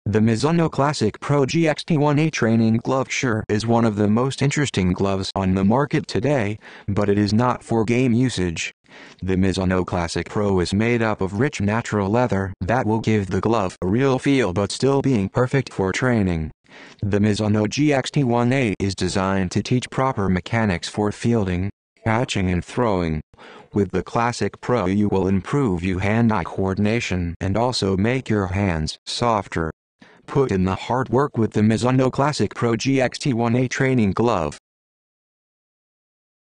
The Mizuno Classic Pro GXT1A training glove sure is one of the most interesting gloves on the market today, but it is not for game usage. The Mizuno Classic Pro is made up of rich natural leather that will give the glove a real feel but still being perfect for training. The Mizuno GXT1A is designed to teach proper mechanics for fielding, catching and throwing. With the Classic Pro you will improve your hand-eye coordination and also make your hands softer. Put in the hard work with the Mizuno Classic Pro GXT1A training glove.